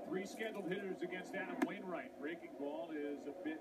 Three scheduled hitters against Adam Wainwright. Breaking ball is a bit